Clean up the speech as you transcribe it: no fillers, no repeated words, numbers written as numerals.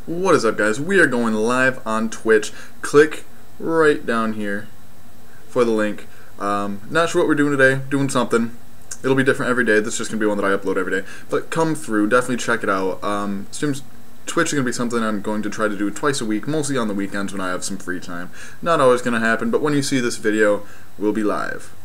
What is up, guys? We are going live on Twitch. Click right down here for the link. Not sure what we're doing today. Doing something. It'll be different every day. This is just going to be one that I upload every day. But come through. Definitely check it out. Twitch is going to be something I'm going to try to do twice a week, mostly on the weekends when I have some free time. Not always going to happen, but when you see this video, we'll be live.